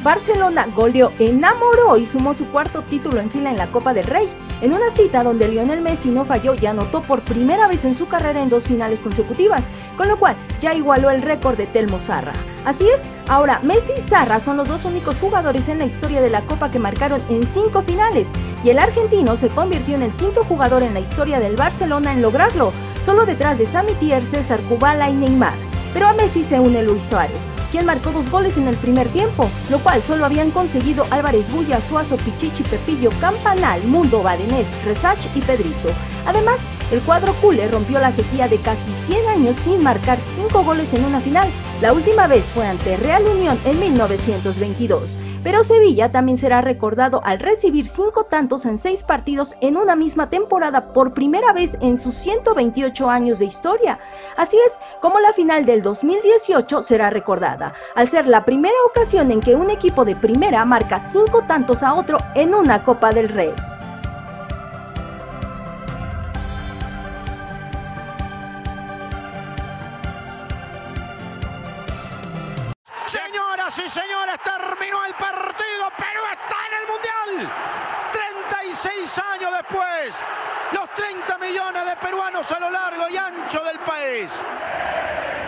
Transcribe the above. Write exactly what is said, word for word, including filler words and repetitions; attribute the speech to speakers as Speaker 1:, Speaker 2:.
Speaker 1: Barcelona goleó, enamoró y sumó su cuarto título en fila en la Copa del Rey, en una cita donde Lionel Messi no falló y anotó por primera vez en su carrera en dos finales consecutivas, con lo cual ya igualó el récord de Telmo Zarra. Así es, ahora Messi y Zarra son los dos únicos jugadores en la historia de la Copa que marcaron en cinco finales, y el argentino se convirtió en el quinto jugador en la historia del Barcelona en lograrlo, solo detrás de Sami Tier, César Kubala y Neymar. Pero a Messi se une Luis Suárez, quien marcó dos goles en el primer tiempo, lo cual solo habían conseguido Álvarez Bulla, Suazo, Pichichi, Pepillo, Campanal, Mundo, Badenés, Resach y Pedrito. Además, el cuadro culé rompió la sequía de casi cien años sin marcar cinco goles en una final. La última vez fue ante Real Unión en mil novecientos veintidós. Pero Sevilla también será recordado al recibir cinco tantos en seis partidos en una misma temporada por primera vez en sus ciento veintiocho años de historia. Así es como la final del dos mil dieciocho será recordada, al ser la primera ocasión en que un equipo de primera marca cinco tantos a otro en una Copa del Rey.
Speaker 2: Señoras y señores, terminó el partido, Perú está en el Mundial. treinta y seis años después, los treinta millones de peruanos a lo largo y ancho del país.